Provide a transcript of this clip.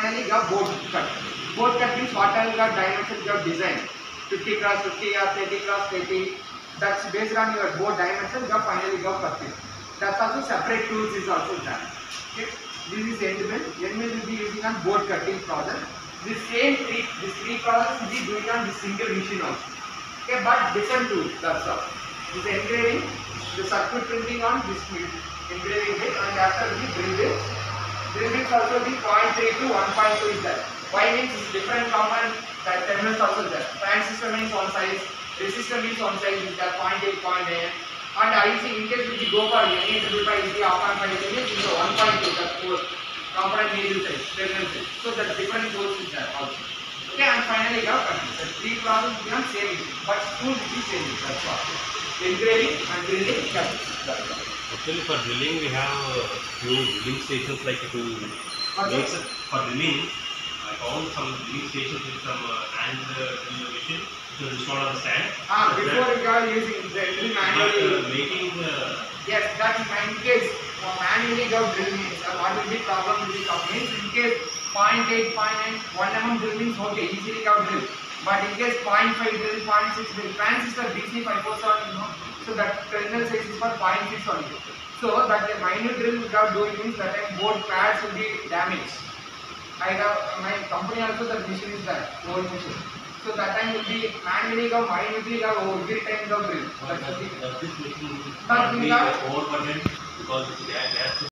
finally you have board cut. Board cut means whatever you have dimensions you have designed, 50 cross 50 or 30 cross 30. That's based on your board dimension. You have finally you have cut it. That's also separate tools is also done. Okay. This is end mill. End mill will be using on board cutting process. This three process will be doing on this single machine also. Okay, but different tools. That's all. This engraving, the circuit printing on this engraving bit, and after the drill bit. Drill bits also be 0.3 to 1.2 is there. Why means it's different common that terminals also there. Transistor means one size, resistor means one size is there 0.8, 0.8. And IC in case if you go for any triple by is the upon 5 units is 1.2 that component needle size, terminal size. So that different codes is there also. Okay, and finally you have cutting. The three processes become same, but tool will be same. That's all. Engraving and drilling, cutting. That's all. Actually, for drilling, we have few drilling stations like to make for drilling. I found some drilling stations with some hand drill machine which was installed on the stand. Before you are using the drill manually. Making. Yes, that in case manually you drill means what will be problem with the companies in case 0.8, 0.9, 1 mm drill means okay, easily you drill. But in case 0.5 drill, 0.6 drill, transistor DC 547, you know. So that terminal size is for 0.6 only. So that the minute drill without doing means that time both pads will be damaged. I have my company also that machine is there, old machine. So that time will be manually or minutely or every time the drill. Does this machine not be overburdened because it has